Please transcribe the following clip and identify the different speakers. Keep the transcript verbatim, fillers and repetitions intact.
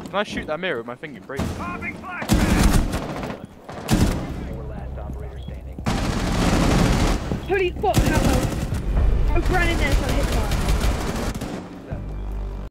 Speaker 1: Can I shoot that mirror with my finger? Break.
Speaker 2: Popping flashbang. Four last operator standing.
Speaker 3: Holy fuck, how I ran in there so I hit fire.